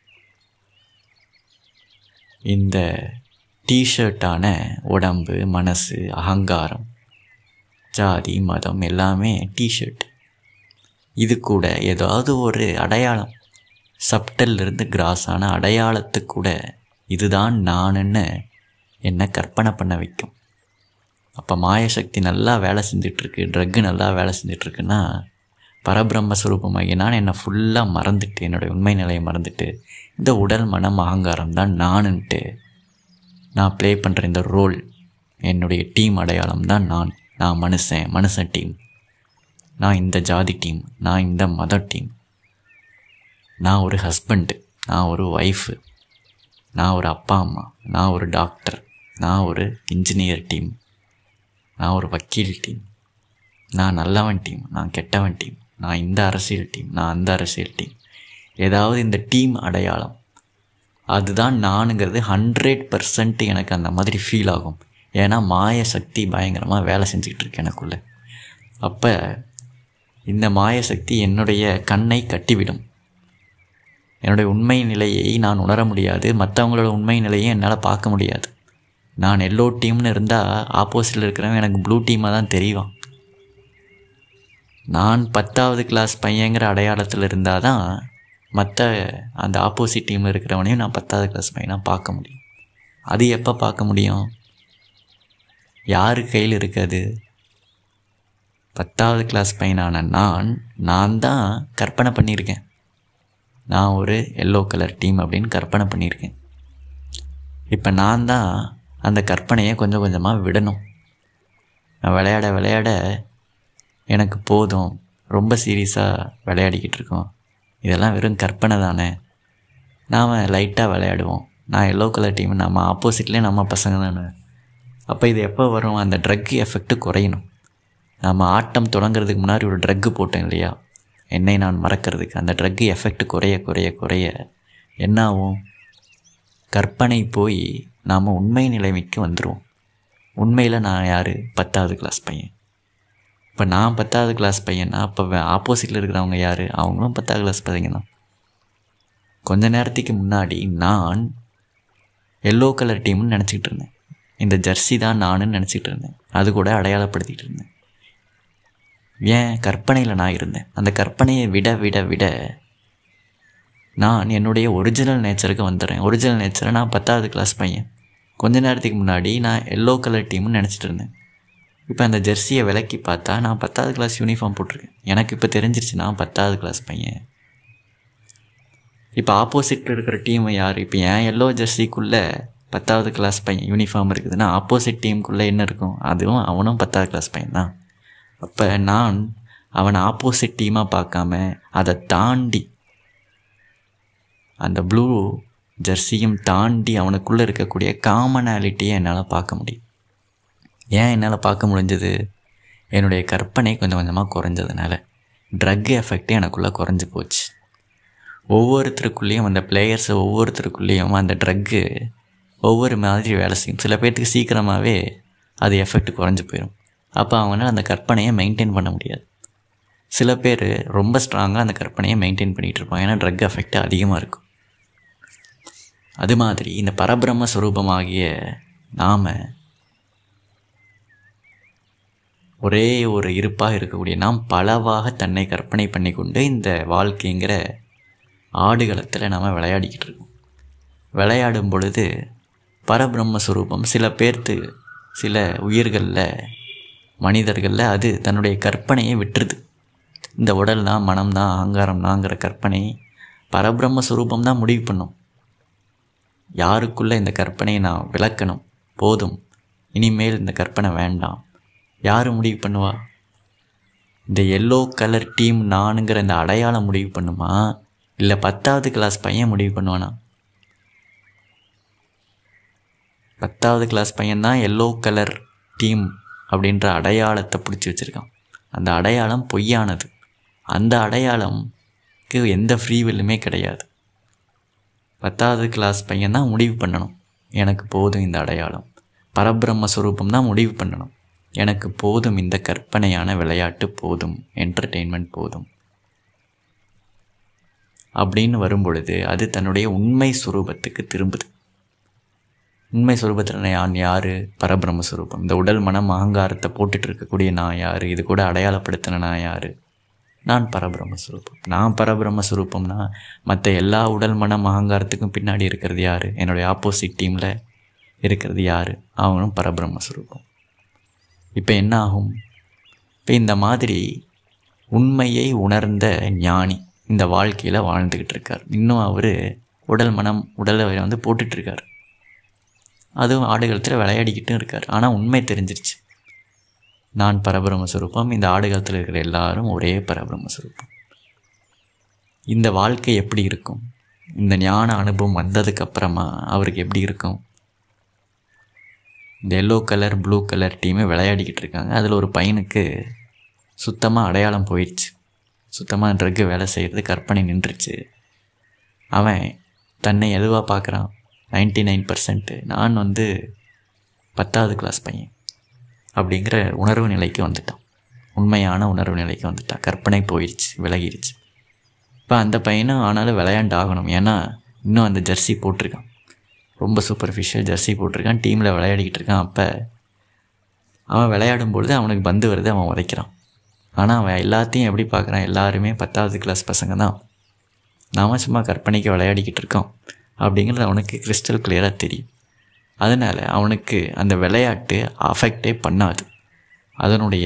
இந்த டிஷர்ட்டான உடம்பு, மனசு, அகங்காரம், ஜாதி மதம் எல்லாமே டிஷர்ட். இது கூட ஏதாவது ஒரு அடையாளம், சப்டல்லிருந்து கிராஸான அடையாளத்துக்கு கூட இதுதான் நானுன்னு என்னை கற்பனை பண்ண வைக்கும். அப்போ மாயசக்தி நல்லா வேலை செஞ்சிட்ருக்கு, ட்ரக்கு நல்லா வேலை செஞ்சிட்ருக்குன்னா பரபிரம்மஸ்வரூபமாகி நான் என்னை ஃபுல்லாக மறந்துட்டு, என்னுடைய உண்மை நிலையை மறந்துட்டு, இந்த உடல் மனம் அகங்காரம் தான் நானுன்ட்டு நான் ப்ளே பண்ணுற இந்த ரோல், என்னுடைய டீம் அடையாளம் தான் நான் மனுஷன் டீம், நான் இந்த ஜாதி டீம், நான் இந்த மத டீம், நான் ஒரு ஹஸ்பண்டு, நான் ஒரு ஒய்ஃபு, நான் ஒரு அப்பா அம்மா, நான் ஒரு டாக்டர், நான் ஒரு இன்ஜினியர் டீம், நான் ஒரு வக்கீல் டீம், நான் நல்லவன் டீம், நான் கெட்டவன் டீம், நான் இந்த அரசியல் டீம், நான் அந்த அரசியல் டீம். ஏதாவது இந்த டீம் அடையாளம் அதுதான் நானுங்கிறது 100% எனக்கு அந்த மாதிரி ஃபீல் ஆகும். ஏன்னா மாய சக்தி பயங்கரமாக வேலை செஞ்சுக்கிட்டு இருக்கு எனக்குள்ளே. அப்போ இந்த மாய சக்தி என்னுடைய கண்ணை கட்டிவிடும். என்னுடைய உண்மை நிலையை நான் உணர முடியாது. மற்றவங்களோட உண்மை நிலையை என்னால் பார்க்க முடியாது. நான் எல்லோ டீம்னு இருந்தால் ஆப்போசிட்டில் இருக்கிறவன் எனக்கு ப்ளூ டீமாக தான் தெரியும். நான் 10வது கிளாஸ் பையங்கிற அடையாளத்தில் இருந்தால் தான் மற்ற அந்த ஆப்போசிட் டீமில் இருக்கிறவனையும் நான் 10வது கிளாஸ் பையனாக பார்க்க முடியும். அது எப்போ பார்க்க முடியும்? யாரு கையில் இருக்காது? 10வது கிளாஸ் பையனான நான் தான் கற்பனை பண்ணியிருக்கேன். நான் ஒரு எல்லோ கலர் டீம் அப்படின்னு கற்பனை பண்ணியிருக்கேன். இப்போ நான் தான் அந்த கற்பனையை கொஞ்சம் கொஞ்சமாக விடணும். நான் விளையாட எனக்கு போதும், ரொம்ப சீரியஸாக விளையாடிக்கிட்டு இருக்கோம், இதெல்லாம் வெறும் கற்பனை தானே, நாம் லைட்டாக விளையாடுவோம், நான் எல்லோ கலர் டீம், நம்ம ஆப்போசிட்லேயே நம்ம பசங்க தானே. அப்போ இது எப்போ வரும்? அந்த ட்ரக் எஃபெக்ட்டு குறையணும். நம்ம ஆட்டம் தொடங்கிறதுக்கு முன்னாடி ஒரு ட்ரக்கு போட்டோம் இல்லையா, என்னை நான் மறக்கிறதுக்கு. அந்த ட்ரக்கு எஃபெக்ட் குறைய என்ன ஆகும்? கற்பனை போய் நாம் உண்மை நிலைமைக்கு வந்துடுவோம். உண்மையில் நான் யார்? 10வது கிளாஸ் பையன். இப்போ நான் 10வது கிளாஸ் பையனா, அப்போ ஆப்போசிட்டில் இருக்கிறவங்க யார்? அவங்களும் 10வது கிளாஸ் பையன் தான். கொஞ்ச நேரத்துக்கு முன்னாடி நான் எல்லோ கலர் டீம்னு நினச்சிக்கிட்டு இருந்தேன். இந்த ஜெர்சி தான் நானுன்னு நினச்சிக்கிட்டு இருந்தேன். அது கூட அடையாளப்படுத்திக்கிட்டு இருந்தேன். ஏன் கற்பனையில் நான் இருந்தேன். அந்த கற்பனையை விட விட விட நான் என்னுடைய ஒரிஜினல் நேச்சருக்கு வந்துடுறேன். ஒரிஜினல் நேச்சரை நான் 10வது கிளாஸ் பையன். கொஞ்ச நேரத்துக்கு முன்னாடி நான் எல்லோ கலர் டீம்னு நினச்சிட்டு இருந்தேன். இப்போ அந்த ஜெர்சியை விலக்கி பார்த்தா நான் 10வது கிளாஸ் யூனிஃபார்ம் போட்டிருக்கேன். எனக்கு இப்போ தெரிஞ்சிருச்சு நான் 10வது கிளாஸ் பையன். இப்போ ஆப்போசிட்டில் இருக்கிற டீம் யார்? இப்போ ஏன் எல்லோ ஜெர்சிக்குள்ளே 10வது கிளாஸ் பையன் யூனிஃபார்ம் இருக்குதுன்னா ஆப்போசிட் டீமுக்குள்ளே என்ன இருக்கும்? அதுவும் அவனும் 10வது கிளாஸ் பையன் தான். அப்போ நான் அவனை ஆப்போசிட் டீமாக பார்க்காம அதை தாண்டி அந்த ப்ளூ ஜெர்சியும் தாண்டி அவனுக்குள்ளே இருக்கக்கூடிய காமனாலிட்டியை என்னால் பார்க்க முடியும். ஏன் என்னால் பார்க்க முடிஞ்சது? என்னுடைய கற்பனை கொஞ்சம் கொஞ்சமாக குறைஞ்சதுனால. ட்ரக் எஃபெக்ட் எனக்குள்ளே குறைஞ்சி போச்சு. ஒவ்வொருத்தருக்குள்ளேயும் அந்த பிளேயர்ஸை ஒவ்வொருத்தருக்குள்ளேயும் அந்த ட்ரக்கு ஒவ்வொரு மாதிரி வேலை செய்யும். சில பேர்த்துக்கு சீக்கிரமாகவே அது எஃபெக்ட் குறைஞ்சி போயிடும். அப்போ அவங்களால அந்த கற்பனையை மெயின்டைன் பண்ண முடியாது. சில பேர் ரொம்ப ஸ்ட்ராங்காக அந்த கற்பனையை மெயின்டைன் பண்ணிகிட்டு இருப்பாங்க. ஏன்னா ட்ரக் எஃபெக்ட் அதிகமாக இருக்கும். அது மாதிரி இந்த பரபிரம்ம ஸ்வரூபமாகிய நாம் ஒரே ஒரு இருப்பாக இருக்கக்கூடிய நாம் பலவாக தன்னை கற்பனை பண்ணி கொண்டு இந்த வாழ்க்கைங்கிற ஆடுகளத்தில் நாம் விளையாடிக்கிட்டு இருக்கோம். விளையாடும் பொழுது பரபிரம்மஸ்வரூபம் சில பேர்த்து சில உயிர்களில் மனிதர்களில் அது தன்னுடைய கற்பனையை விட்டுருது. இந்த உடல் தான், மனம் தான், அகங்காரம் தாங்கிற கற்பனை பரபிரம்மஸ்வரூபம் தான் முடிவு பண்ணும். யாருக்குள்ளே இந்த கற்பனையை நான் விளக்கணும், போதும், இனிமேல் இந்த கற்பனை வேண்டாம், யார் முடிவு பண்ணுவா? இந்த எல்லோ கலர் டீம் நானுங்கிற இந்த அடையாளம் முடிவு பண்ணுமா, இல்லை 10வது கிளாஸ் பையன் முடிவு பண்ணுவானா? 10வது கிளாஸ் பையன்தான் எல்லோ கலர் டீம் அப்படின்ற அடையாளத்தை பிடிச்சி வச்சுருக்கான். அந்த அடையாளம் பொய்யானது. அந்த அடையாளம்க்கு எந்த ஃப்ரீவில்லுமே கிடையாது. 10வது கிளாஸ் பையன் தான் முடிவு பண்ணணும், எனக்கு போதும் இந்த அடையாளம். பரபிரம்மஸ்வரூபம் தான் முடிவு பண்ணணும், எனக்கு போதும் இந்த கற்பனையான விளையாட்டு போதும், என்டர்டெயின்மெண்ட் போதும் அப்படின்னு வரும்பொழுது அது தன்னுடைய உண்மை சுரூபத்துக்கு திரும்புது. உண்மை சுரூபத்தில் நான் யார்? பரபிரம்மஸ்வரூபம். இந்த உடல் மனம் அகங்காரத்தை போட்டுட்டு இருக்கக்கூடிய நான் யார்? இது கூட அடையாளப்படுத்தின நான் யார்? நான் பரபிரம்மஸ்வரூபம். நான் பரபிரம்மஸ்வரூபம்னா மற்ற எல்லா உடல் மனம் அகங்காரத்துக்கும் பின்னாடி இருக்கிறது யார்? என்னுடைய ஆப்போசிட் டீமில் இருக்கிறது யார்? அவனும் பரபிரம்மஸ்வரூபம். இப்போ என்ன ஆகும்? இப்போ இந்த மாதிரி உண்மையை உணர்ந்த ஞானி இந்த வாழ்க்கையில் வாழ்ந்துக்கிட்டு இருக்கார். இன்னும் அவர் உடல் மனம் உடலை போட்டுட்ருக்கார். அதுவும் ஆடுகளத்தில் விளையாடிக்கிட்டும் இருக்கார். ஆனால் உண்மை தெரிஞ்சிருச்சு, நான் பரபிரம்மஸ்வரூபம், இந்த ஆடுகளத்தில் இருக்கிற எல்லாரும் ஒரே பரபிரம்மஸ்வரூபம். இந்த வாழ்க்கை எப்படி இருக்கும்? இந்த ஞான அனுபவம் வந்ததுக்கப்புறமா அவருக்கு எப்படி இருக்கும்? இந்த எல்லோ கலர் ப்ளூ கலர் டீமே விளையாடிக்கிட்டு இருக்காங்க. அதில் ஒரு பையனுக்கு சுத்தமாக அடையாளம் போயிடுச்சு. சுத்தமாக ட்ரக்கு வேலை செய்கிறது கற்பனை நின்றுச்சு. அவன் தன்னை எதுவாக பார்க்குறான்? 99% நான் 10வது கிளாஸ் பையன் அப்படிங்கிற உணர்வு நிலைக்கு வந்துட்டான். உண்மையான உணர்வு நிலைக்கு வந்துட்டான். கற்பனை போயிடுச்சு, விலகிடுச்சு. இப்போ அந்த பையனும் ஆனாலும் விளையாண்டு ஆகணும். ஏன்னா இன்னும் அந்த ஜெர்சி போட்டிருக்கான், ரொம்ப சூப்பர்ஃபிஷியல் ஜெர்சி போட்டிருக்கான், டீமில் விளையாடிக்கிட்டு இருக்கான். அப்போ அவன் விளையாடும்பொழுது அவனுக்கு பந்து வருது, அவன் உதைக்கிறான். ஆனால் அவன் எல்லாத்தையும் எப்படி பார்க்குறான்? எல்லாருமே 10வது கிளாஸ் பசங்க தான், நாம் சும்மா கற்பனைக்கு விளையாடிக்கிட்டு இருக்கோம் அப்படிங்கிறது அவனுக்கு கிறிஸ்டல் கிளியராக தெரியும். அதனால் அவனுக்கு அந்த விளையாட்டு அஃபெக்டே பண்ணாது. அதனுடைய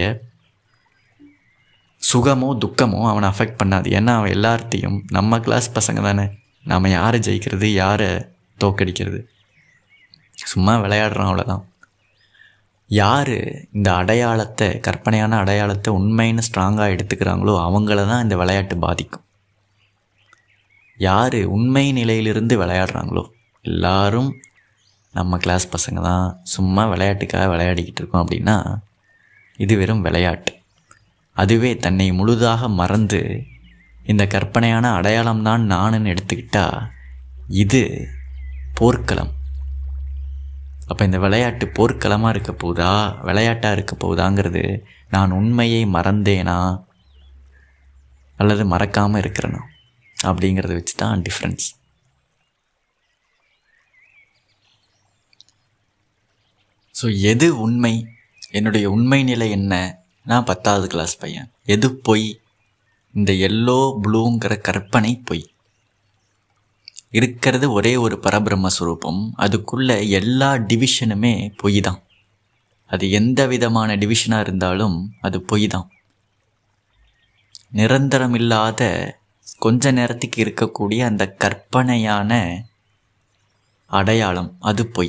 சுகமோ துக்கமோ அவனை அஃபெக்ட் பண்ணாது. ஏன்னா அவன் எல்லார்த்தையும் நம்ம கிளாஸ் பசங்க தானே, நாம் யாரை ஜெயிக்கிறது யாரை தோக்கடிக்கிறது, சும்மா விளையாடுறான், அவ்வளோதான். யார் இந்த அடையாளத்தை, கற்பனையான அடையாளத்தை உண்மைன்னு ஸ்ட்ராங்காக எடுத்துக்கிறாங்களோ அவங்கள தான் இந்த விளையாட்டு பாதிக்கும். யார் உண்மை நிலையிலிருந்து விளையாடுறாங்களோ எல்லாரும் நம்ம கிளாஸ் பசங்க தான், சும்மா விளையாட்டுக்காக விளையாடிக்கிட்டு இருக்கோம் அப்படின்னா இது வெறும் விளையாட்டு. அதுவே தன்னை முழுதாக மறந்து இந்த கற்பனையான அடையாளம்தான் நானுன்னு எடுத்துக்கிட்டால் இது போர்க்களம். அப்போ இந்த விளையாட்டு போர்க்களமாக இருக்க போகுதா, விளையாட்டாக இருக்க போகுதாங்கிறது நான் உண்மையை மறந்தேனா அல்லது மறக்காமல் இருக்கிறேனா அப்படிங்கிறத வச்சு தான் டிஃப்ரென்ஸ். ஸோ எது உண்மை, என்னுடைய உண்மை நிலை என்ன? நான் 10வது கிளாஸ் பையன். எது பொய்? இந்த எல்லோ ப்ளூங்கிற கற்பனை பொய். இருக்கிறது ஒரே ஒரு பரபிரம்மஸ்வரூபம். அதுக்குள்ள எல்லா டிவிஷனுமே பொய் தான். அது எந்த விதமான டிவிஷனாக இருந்தாலும் அது பொய் தான். நிரந்தரம் இல்லாத கொஞ்ச நேரத்துக்கு இருக்கக்கூடிய அந்த கற்பனையான அடையாளம் அது பொய்.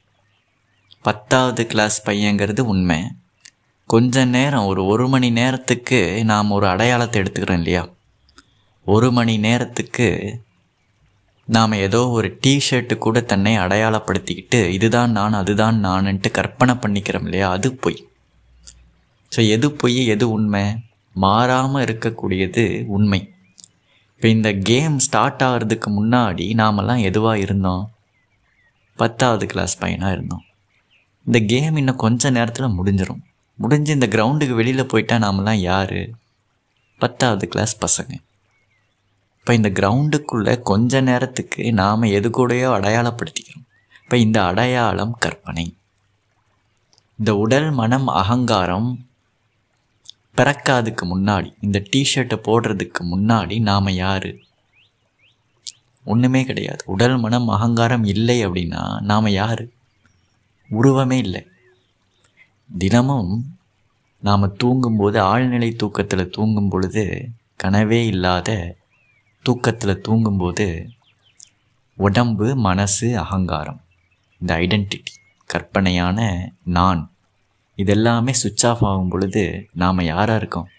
10வது கிளாஸ் பையங்கிறது உண்மை. கொஞ்ச நேரம் ஒரு மணி நேரத்துக்கு நாம் ஒரு அடையாளத்தை எடுத்துக்கிறோம் இல்லையா? 1 மணி நேரத்துக்கு நாம் ஏதோ ஒரு டிஷர்ட்டு கூட தன்னை அடையாளப்படுத்திக்கிட்டு இதுதான் நான் அதுதான் நான்ன்ட்டு கற்பனை பண்ணிக்கிறோம் இல்லையா? அது பொய். ஸோ எது பொய் எது உண்மை? மாறாமல் இருக்கக்கூடியது உண்மை. இப்போ இந்த கேம் ஸ்டார்ட் ஆகிறதுக்கு முன்னாடி நாமெல்லாம் எதுவாக இருந்தோம்? 10வது கிளாஸ் பையனாக இருந்தோம். இந்த கேம் இன்னும் கொஞ்ச நேரத்தில் முடிஞ்சு இந்த கிரவுண்டுக்கு வெளியில் போயிட்டா நாமெல்லாம் யார்? 10வது கிளாஸ் பசங்க. இப்போ இந்த கிரவுண்டுக்குள்ளே கொஞ்ச நேரத்துக்கு நாம் எது கூடயோ அடையாளப்படுத்திக்கிறோம். இப்போ இந்த அடையாளம் கற்பனை. இந்த உடல் மனம் அகங்காரம் பிறக்காதுக்கு முன்னாடி, இந்த டிஷர்ட்டை போடுறதுக்கு முன்னாடி நாம் யார்? ஒன்றுமே கிடையாது. உடல் மனம் அகங்காரம் இல்லை அப்படின்னா நாம் யார்? உருவமே இல்லை. தினமும் நாம் தூங்கும்போது, ஆழ்நிலை தூக்கத்தில் தூங்கும் பொழுது, கனவே இல்லாத தூக்கத்தில் தூங்கும்போது உடம்பு மனசு அகங்காரம், இந்த ஐடென்டிட்டி கற்பனையான நான், இதெல்லாமே சுவிட்ச் ஆஃப் ஆகும் பொழுது நாம் யாராக இருக்கோம்?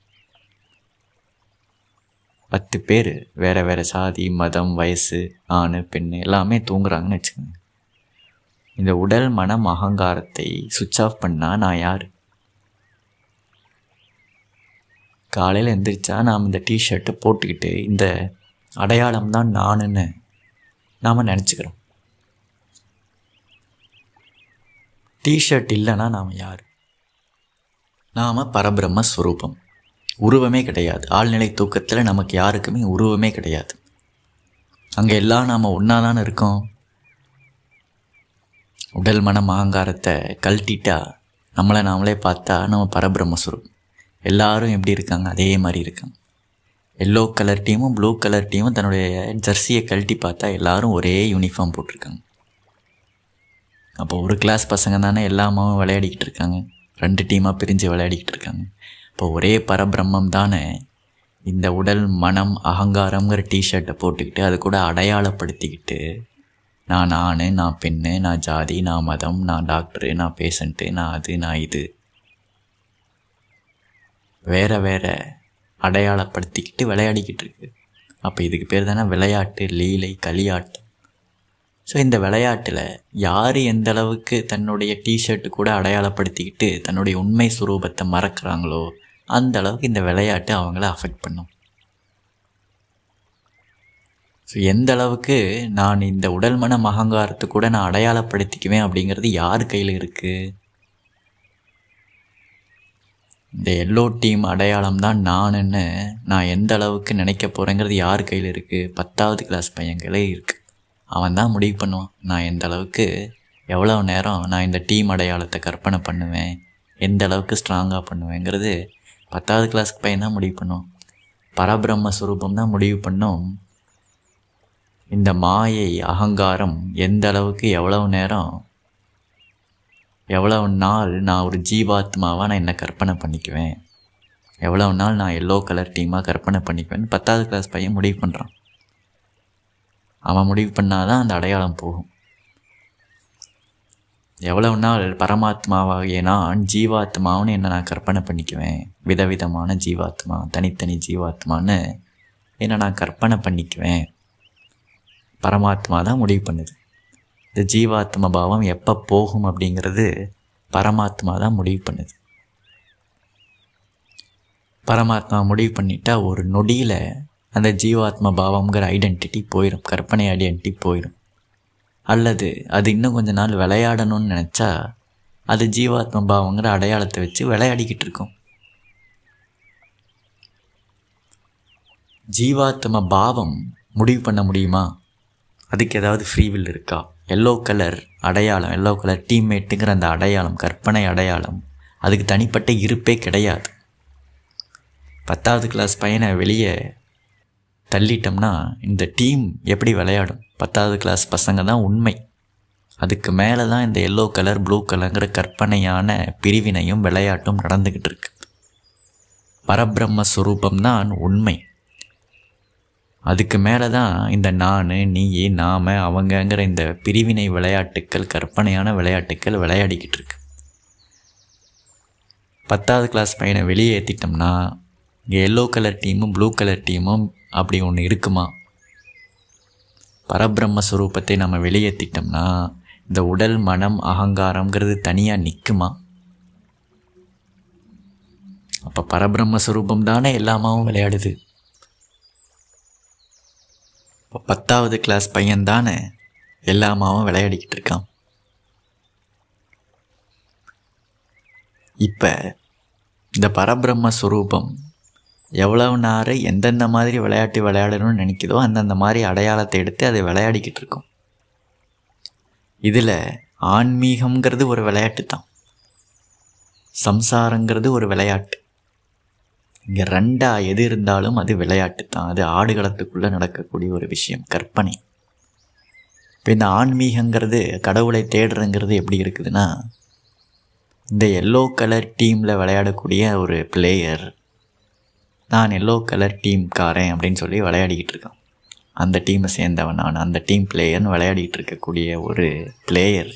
10 பேர் வேறு வேறு சாதி மதம் வயசு ஆண் பெண் எல்லாமே தூங்குறாங்கன்னு வச்சுக்கோங்க. இந்த உடல் மனம் அகங்காரத்தை சுவிட்ச் ஆஃப் பண்ணால் நான் யார்? காலையில் எந்திரிச்சா நாம் இந்த டிஷர்ட்டை போட்டுக்கிட்டு இந்த அடையாளம் தான் நானுன்னு நாம் நினச்சிக்கிறோம். டிஷர்ட் இல்லைன்னா நாம் யார்? நாம் பரபிரம்மஸ்வரூபம். உருவமே கிடையாது. ஆழ்நிலை தூக்கத்தில் நமக்கு யாருக்குமே உருவமே கிடையாது. அங்கே எல்லாம் நாம் ஒன்றா தானே இருக்கோம். உடல் மனம் அகங்காரத்தை கழட்டிட்டா நம்மளை நாமளே பார்த்தா நம்ம பரபிரம்மஸ்வரூபம். எல்லாரும் எப்படி இருக்காங்க? அதே மாதிரி இருக்காங்க. எல்லோ கலர் டீமும் ப்ளூ கலர் டீமும் தன்னுடைய ஜெர்சியை கழட்டி பார்த்தா எல்லாரும் ஒரே யூனிஃபார்ம் போட்டிருக்காங்க. அப்போ ஒரு கிளாஸ் பசங்க தானே எல்லாமும் விளையாடிக்கிட்டு இருக்காங்க. 2 டீமாக பிரிஞ்சு விளையாடிக்கிட்டு இருக்காங்க. இப்போ ஒரே பரபிரம்மம் தானே இந்த உடல் மனம் அகங்காரங்கிற டிஷர்ட்டை போட்டுக்கிட்டு அது கூட அடையாளப்படுத்திக்கிட்டு நான் ஆண், நான் பெண்ணு, நான் ஜாதி, நான் மதம், நான் டாக்டரு, நான் பேஷண்ட்டு, நான் அது, நான் இது, வேறு வேறு அடையாளப்படுத்திக்கிட்டு விளையாடிக்கிட்டு இருக்கு. அப்போ இதுக்கு பேர் தானே விளையாட்டு, லீலை, களியாட்டம். ஸோ இந்த விளையாட்டில் யார் எந்த அளவுக்கு தன்னுடைய டிஷர்ட்டு கூட அடையாளப்படுத்திக்கிட்டு தன்னுடைய உண்மை சுரூபத்தை மறக்கிறாங்களோ அந்த அளவுக்கு இந்த விளையாட்டு அவங்கள அஃபெக்ட் பண்ணும். ஸோ எந்த அளவுக்கு நான் இந்த உடல் மன அகங்காரத்தை கூட நான் அடையாளப்படுத்திக்குவேன் அப்படிங்கிறது யார் கையில் இருக்குது? இந்த எல்லோ டீம் அடையாளம் தான் நானுன்னு நான் எந்த அளவுக்கு நினைக்க போகிறேங்கிறது யார் கையில் இருக்குது? 10வது கிளாஸ் பையன் கையில் இருக்குது. அவன் தான் முடிவு பண்ணுவான். நான் எந்த அளவுக்கு எவ்வளோ நேரம் நான் இந்த டீம் அடையாளத்தை கற்பனை பண்ணுவேன், எந்த அளவுக்கு ஸ்ட்ராங்காக பண்ணுவேங்கிறது 10வது கிளாஸ் பையன் தான் முடிவு பண்ணுவான். பரபிரம்மஸ்வரூபம் தான் முடிவு பண்ணும். இந்த மாயை அகங்காரம் எந்த அளவுக்கு எவ்வளவு நேரம் எவ்வளவு நாள் நான் ஒரு ஜீவாத்மாவாக நான் என்னை கற்பனை பண்ணிக்குவேன், எவ்வளவு நாள் நான் எல்லோ கலர் டீமாக கற்பனை பண்ணிக்குவேன்னு 10வது கிளாஸ் பையன் முடிவு பண்ணுறான். அவன் முடிவு பண்ணாதான் அந்த அடையாளம் போகும். எவ்வளவு நாள் பரமாத்மாவாகிய நான் ஜீவாத்மாவுன்னு என்னை நான் கற்பனை பண்ணிக்குவேன், விதவிதமான ஜீவாத்மா, தனித்தனி ஜீவாத்மான்னு என்னை நான் கற்பனை பண்ணிக்குவேன். பரமாத்மா தான் முடிவு பண்ணுது. இந்த ஜீவாத்மா பாவம் எப்போ போகும் அப்படிங்கிறது பரமாத்மா தான் முடிவு பண்ணுது. பரமாத்மா முடிவு பண்ணிட்டா ஒரு நொடியில் அந்த ஜீவாத்மா பாவம்ங்கிற ஐடென்டிட்டி போயிடும், கற்பனை ஐடென்டிட்டி போயிடும். அல்லது அது இன்னும் கொஞ்ச நாள் விளையாடணும்னு நினச்சா அது ஜீவாத்மா பாவங்கிற அடையாளத்தை வச்சு விளையாடிக்கிட்டு இருக்கும். ஜீவாத்மா பாவம் முடிவு பண்ண முடியுமா? அதுக்கு ஏதாவது ஃப்ரீவில் இருக்கா? எல்லோ கலர் அடையாளம், எல்லோ கலர் டீம்மேட்டுங்கிற அந்த அடையாளம், கற்பனை அடையாளம், அதுக்கு தனிப்பட்ட இருப்பே கிடையாது. 10வது கிளாஸ் பையனை வெளியே தள்ளிட்டோம்னா இந்த டீம் எப்படி விளையாடும்? 10வது கிளாஸ் பசங்க தான் உண்மை. அதுக்கு மேலே தான் இந்த எல்லோ கலர் ப்ளூ கலருங்கிற கற்பனையான பிரிவினையும் விளையாட்டும் நடந்துக்கிட்டு இருக்கு. பரபிரம்ம ஸ்வரூபம்தான் உண்மை. அதுக்கு மேலே தான் இந்த நான், நீ, நாம, அவங்கங்கிற இந்த பிரிவினை விளையாட்டுக்கள், கற்பனையான விளையாட்டுக்கள் விளையாடிக்கிட்டு இருக்கு. 10வது கிளாஸ் பையனை வெளியே ஏற்றிட்டோம்னா இங்கே எல்லோ கலர் டீமும் ப்ளூ கலர் டீமும் அப்படி ஒன்று இருக்குமா? பரபிரம்மஸ்வரூபத்தை நம்ம வெளியேற்றிட்டோம்னா இந்த உடல், மனம், அகங்காரங்கிறது தனியாக நிற்குமா? அப்போ பரபிரம்மஸ்வரூபம் தானே எல்லாமாவும் விளையாடுது. இப்போ 10வது கிளாஸ் பையன் தானே எல்லாமாவும் விளையாடிக்கிட்டு இருக்கான். இப்போ இந்த பரபிரம்மஸ்வரூபம் எவ்வளவு நேரம் எந்தெந்த மாதிரி விளையாட்டு விளையாடணும்னு நினைக்குதோ அந்தந்த மாதிரி அடையாளத்தை எடுத்து அதை விளையாடிக்கிட்டு இருக்கோம். இதில் ஆன்மீகம்ங்கிறது ஒரு விளையாட்டு தான், சம்சாரங்கிறது ஒரு விளையாட்டு. இங்கே ரெண்டா எது இருந்தாலும் அது விளையாட்டு தான். அது ஆடுகளத்துக்குள்ளே நடக்கக்கூடிய ஒரு விஷயம், கற்பனை. இப்போ இந்த ஆன்மீகங்கிறது, கடவுளை தேடுறங்கிறது எப்படி இருக்குதுன்னா, இந்த எல்லோ கலர் டீமில் விளையாடக்கூடிய ஒரு பிளேயர், நான் எல்லோ கலர் டீம்காரன் அப்படின்னு சொல்லி விளையாடிக்கிட்டு இருக்கான். அந்த டீமை சேர்ந்தவன் நான், அந்த டீம் பிளேயர்னு விளையாடிக்கிட்டு இருக்கக்கூடிய ஒரு பிளேயர்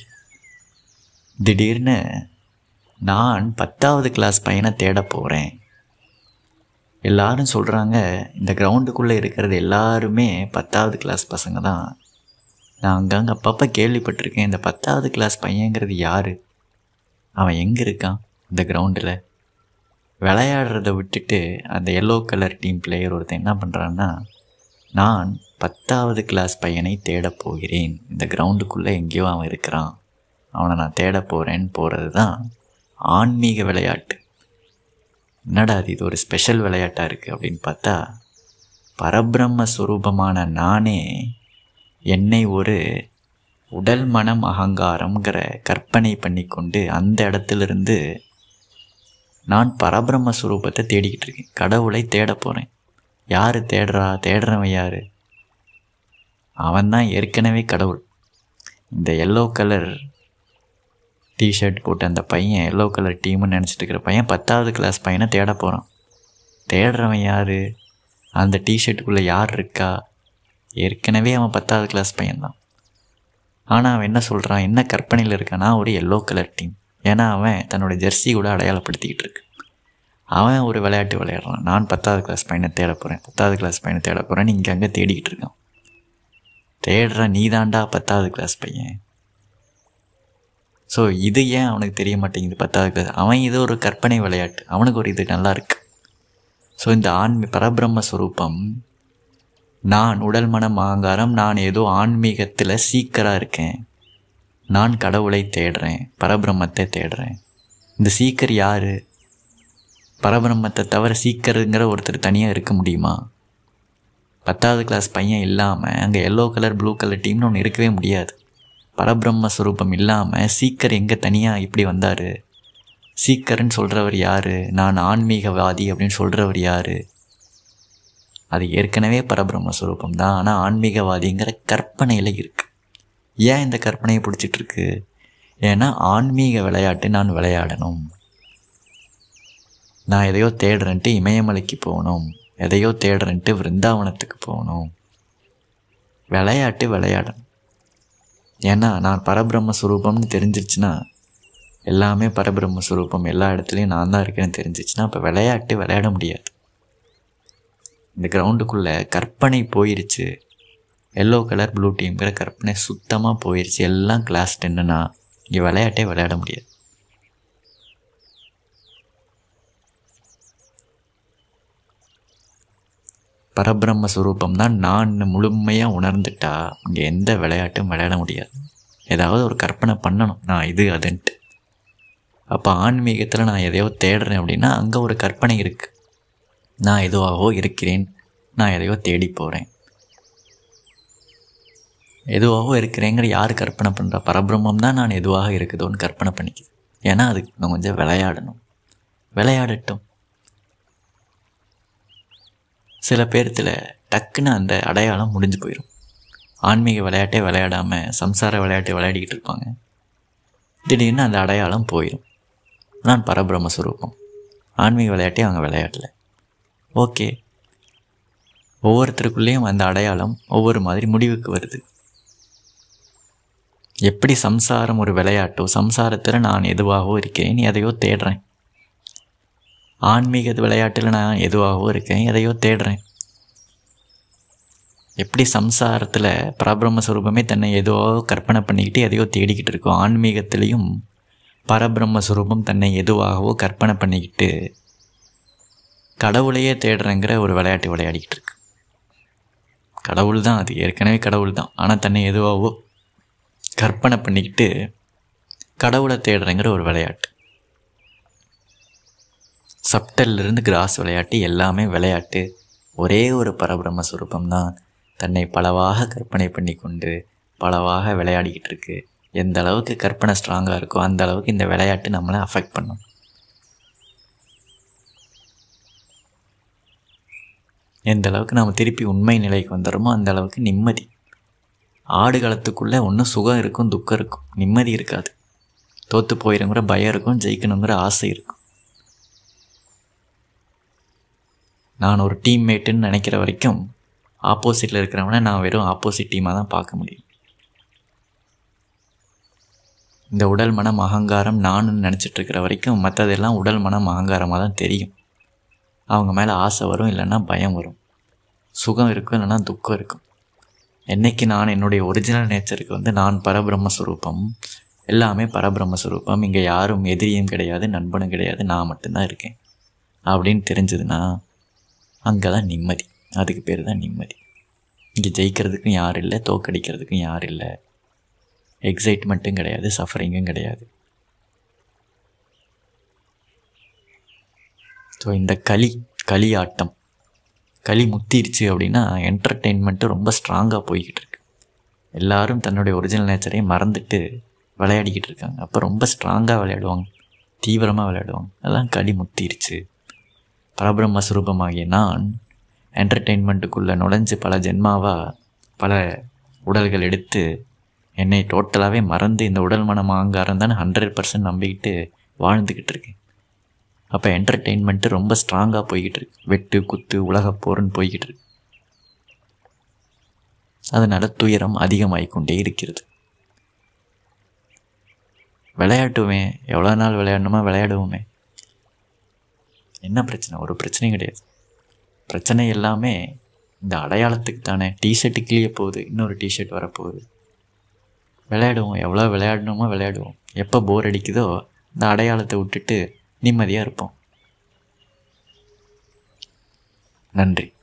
திடீர்னு நான் 10வது கிளாஸ் பையனை தேட போகிறேன். எல்லாரும் சொல்கிறாங்க இந்த கிரவுண்டுக்குள்ளே இருக்கிறது எல்லாருமே 10வது கிளாஸ் பசங்க தான். நான் அங்கங்கே அப்பப்போ கேள்விப்பட்டிருக்கேன், இந்த 10வது கிளாஸ் பையங்கிறது யார், அவன் எங்கே இருக்கான் இந்த கிரவுண்டில்? விளையாடுறதை விட்டுட்டு அந்த எல்லோ கலர் டீம் பிளேயர் ஒருத்தன் என்ன பண்ணுறான்னா, நான் 10வது கிளாஸ் பையனை தேட போகிறேன், இந்த கிரவுண்டுக்குள்ளே எங்கேயோ அவன் இருக்கிறான், அவனை நான் தேட போகிறேன்னு போகிறது தான் ஆன்மீக விளையாட்டு. என்னடா இது ஒரு ஸ்பெஷல் விளையாட்டாக இருக்குது அப்படின்னு பார்த்தா, பரபிரம்ம ஸ்வரூபமான நானே என்னை ஒரு உடல், மனம், அகங்காரங்கிற கற்பனை பண்ணி கொண்டு அந்த இடத்துலேருந்து நான் பரபிரம்ம ஸ்வரூபத்தை தேடிக்கிட்டு இருக்கேன், கடவுளை தேட போகிறேன். யார் தேடுறா? தேடுறவன் யார்? அவன் தான் ஏற்கனவே கடவுள். இந்த எல்லோ கலர் டிஷர்ட் போட்டு அந்த பையன், எல்லோ கலர் டீம்னு நினச்சிட்டு இருக்கிற பையன் 10வது கிளாஸ் பையனை தேட போகிறான். தேடுறவன் யார்? அந்த டிஷர்ட்டுக்குள்ளே யார் இருக்கா? ஏற்கனவே அவன் 10வது கிளாஸ் பையன்தான். ஆனால் அவன் என்ன சொல்கிறான், என்ன கற்பனையில் இருக்கானா, ஒரு எல்லோ கலர் டீம். ஏன்னா அவன் தன்னோட ஜெர்சி கூட அடையாளப்படுத்திக்கிட்டு இருக்கு. அவன் ஒரு விளையாட்டு விளையாடுறான், நான் 10வது கிளாஸ் பையனை தேட போகிறேன், 10வது கிளாஸ் பையனை தேட போகிறேன்னு இங்கே அங்கே தேடிக்கிட்டு இருக்கான். தேடுற நீ தாண்டா 10வது கிளாஸ் பையன். ஸோ இது ஏன் அவனுக்கு தெரிய மாட்டேங்குது? 10வது கிளாஸ் அவன் இது ஒரு கற்பனை விளையாட்டு, அவனுக்கு ஒரு இது நல்லா இருக்கு. ஸோ இந்த பரபிரம்ம ஸ்வரூபம், நான் உடல், மனம், அகங்காரம், நான் ஏதோ ஆன்மீகத்தில் சீக்கராக இருக்கேன், நான் கடவுளை தேடுறேன், பரபிரம்மத்தை தேடுறேன். இந்த சீக்கர் யார்? பரபிரம்மத்தை தவிர சீக்கருங்கிற ஒருத்தர் தனியாக இருக்க முடியுமா? 10வது கிளாஸ் பையன் இல்லாமல் அங்கே எல்லோ கலர் ப்ளூ கலர் டீம்னு ஒன்று இருக்கவே முடியாது. பரபிரம்ம ஸ்வரூபம் இல்லாமல் சீக்கர் எங்கே தனியாக இப்படி வந்தார்? சீக்கர்ன்னு சொல்கிறவர் யார்? நான் ஆன்மீகவாதி அப்படின்னு சொல்கிறவர் யார்? அது ஏற்கனவே பரபிரம்ம ஸ்வரூபம் தான், ஆனால் ஆன்மீகவாதிங்கிற கற்பனையில் இருக்குது. ஏன் இந்த கற்பனையை பிடிச்சிட்ருக்கு? ஏன்னா ஆன்மீக விளையாட்டு நான் விளையாடணும், நான் எதையோ தேடுறேன்ட்டு இமயமலைக்கு போகணும், எதையோ தேடுறேன்ட்டு விருந்தாவனத்துக்கு போகணும், விளையாட்டு விளையாடணும். ஏன்னா நான் பரபிரம்ம ஸ்வரூபம்னு தெரிஞ்சிருச்சுன்னா, எல்லாமே பரபிரம்ம ஸ்வரூபம், எல்லா இடத்துலையும் நான் தான் இருக்கேன்னு தெரிஞ்சிச்சுன்னா அப்போ விளையாட்டு விளையாட முடியாது. இந்த கிரவுண்டுக்குள்ளே கற்பனை போயிருச்சு, எல்லோ கலர் ப்ளூ டீம்ங்கிற கற்பனை சுத்தமாக போயிடுச்சு, எல்லாம் கிளாஸ் 10ன்னா இங்கே விளையாட்டே விளையாட முடியாது. பரபிரம்ம ஸ்வரூபம் தான் நான் முழுமையாக உணர்ந்துட்டா இங்கே எந்த விளையாட்டும் விளையாட முடியாது. ஏதாவது ஒரு கற்பனை பண்ணணும், நான் இது அதுன்ட்டு. அப்போ ஆன்மீகத்தில் நான் எதையோ தேடுறேன் அப்படின்னா அங்கே ஒரு கற்பனை இருக்குது, நான் எதுவாகவோ இருக்கிறேன், நான் எதையோ தேடி போகிறேன். எதுவாகவும் இருக்கிறேங்கிற யார் கற்பனை பண்ணுறா? பரபிரம்மம் தான் நான் எதுவாக இருக்குதோன்னு கற்பனை பண்ணிக்குது. ஏன்னா அதுக்கு நான் கொஞ்சம் விளையாடணும். விளையாடட்டும். சில பேர்த்தில் டக்குன்னு அந்த அடையாளம் முடிஞ்சு போயிடும். ஆன்மீக விளையாட்டே விளையாடாமல் சம்சார விளையாட்டை விளையாடிக்கிட்டு இருப்பாங்க. திடீர்னு அந்த அடையாளம் போயிடும். நான் பரபிரம்மஸ்வரூபம். ஆன்மீக விளையாட்டே அவங்க விளையாடலை. ஓகே, ஒவ்வொருத்தருக்குள்ளேயும் அந்த அடையாளம் ஒவ்வொரு மாதிரி முடிவுக்கு வருது. எப்படி சம்சாரம் ஒரு விளையாட்டோ, சம்சாரத்தில் நான் எதுவாகவோ இருக்கேன், எதையோ தேடுறேன். ஆன்மீக விளையாட்டில் நான் எதுவாகவோ இருக்கேன், எதையோ தேடுறேன். எப்படி சம்சாரத்தில் பரபிரம்மஸ்வரூபமே தன்னை எதுவாக கற்பனை பண்ணிக்கிட்டு எதையோ தேடிக்கிட்டு இருக்கோம், ஆன்மீகத்திலையும் பரபிரம்மஸ்வரூபம் தன்னை எதுவாகவோ கற்பனை பண்ணிக்கிட்டு கடவுளையே தேடுறேங்கிற ஒரு விளையாட்டு விளையாடிக்கிட்டு இருக்கு. கடவுள் தான் அது, ஏற்கனவே கடவுள் தான். ஆனால் தன்னை எதுவாகவோ கற்பனை பண்ணிக்கிட்டு கடவுளை தேடுறேங்கிற ஒரு விளையாட்டு. சப்டல்லிருந்து கிராஸ் விளையாட்டு, எல்லாமே விளையாட்டு. ஒரே ஒரு பரபிரம்மஸ்வரூபம் தான் தன்னை பலவாக கற்பனை பண்ணி கொண்டு பலவாக விளையாடிக்கிட்டு இருக்கு. எந்த அளவுக்கு கற்பனை ஸ்ட்ராங்காக இருக்கோ அந்த அளவுக்கு இந்த விளையாட்டு நம்மளை அஃபெக்ட் பண்ணும். எந்த அளவுக்கு நாம் திருப்பி உண்மை நிலைக்கு வந்துடுறோமோ அந்த அளவுக்கு நிம்மதி. ஆடுகளத்துக்குள்ளே ஒன்றும் சுகம் இருக்கும், துக்கம் இருக்கும், நிம்மதி இருக்காது. தோற்று போயிடுங்கிற பயம் இருக்கும், ஜெயிக்கணுங்கிற ஆசை இருக்கும். நான் ஒரு டீம்மேட்டுன்னு நினைக்கிற வரைக்கும் ஆப்போசிட்டில் இருக்கிறவனை நான் வெறும் ஆப்போசிட் டீமாக தான் பார்க்க முடியும். இந்த உடல் மனம் அகங்காரம் நான் நினச்சிட்ருக்கிற வரைக்கும் மற்றதெல்லாம் உடல் மனம் அகங்காரமாக தான் தெரியும். அவங்க மேலே ஆசை வரும், இல்லைன்னா பயம் வரும். சுகம் இருக்கும், இல்லைன்னா துக்கம் இருக்கும். என்றைக்கு நான் என்னுடைய ஒரிஜினல் நேச்சருக்கு நான் பரபிரம்மஸ்வரூபம், எல்லாமே பரபிரம்மஸ்வரூபம், இங்கே யாரும் எதிரியும் கிடையாது, நண்பனும் கிடையாது, நான் மட்டும்தான் இருக்கேன் அப்படின்னு தெரிஞ்சதுன்னா அங்கே தான் நிம்மதி. அதுக்கு பேர் தான் நிம்மதி. இங்கே ஜெயிக்கிறதுக்கும் யாரும் இல்லை, தோக்கடிக்கிறதுக்கும் யாரும் இல்லை. எக்ஸைட்மெண்ட்டும் கிடையாது, சஃபரிங்கும் கிடையாது. ஸோ இந்த களி ஆட்டம், களி முத்திருச்சு அப்படின்னா என்டர்டெயின்மெண்ட்டு ரொம்ப ஸ்ட்ராங்காக போய்கிட்டு இருக்கு. எல்லோரும் தன்னுடைய ஒரிஜினல் நேச்சரையும் மறந்துட்டு விளையாடிக்கிட்டு இருக்காங்க. அப்போ ரொம்ப ஸ்ட்ராங்காக விளையாடுவாங்க, தீவிரமாக விளையாடுவாங்க. அதெல்லாம் களி முத்திருச்சு. பரபிரம்மஸ்வரூபமாகிய நான் என்டர்டெயின்மெண்ட்டுக்குள்ளே நுழைஞ்சு பல ஜென்மாவாக பல உடல்கள் எடுத்து என்னை டோட்டலாகவே மறந்து இந்த உடல் மனம் அகங்காரம் தானே 100% நம்பிக்கிட்டு வாழ்ந்துக்கிட்டு இருக்கேன். அப்போ என்டர்டெயின்மெண்ட்டு ரொம்ப ஸ்ட்ராங்காக போய்கிட்டு இருக்கு. வெட்டு குத்து உலகப்போருன்னு போய்கிட்டு இருக்கு. அதனால் துயரம் அதிகமாகிக்கொண்டே இருக்கிறது. விளையாட்டுமே, எவ்வளோ நாள் விளையாடணுமா விளையாடுவோமே. என்ன பிரச்சனை? ஒரு பிரச்சனையும் கிடையாது. பிரச்சனை எல்லாமே இந்த அடையாளத்துக்கு தானே. டிஷர்ட்டு கிளிய போகுது, இன்னொரு டிஷர்ட் வரப்போகுது. விளையாடுவோம், எவ்வளோ விளையாடணுமோ விளையாடுவோம். எப்போ போர் அடிக்குதோ இந்த அடையாளத்தை விட்டுட்டு நிம்மதியாக இருப்போம். நன்றி.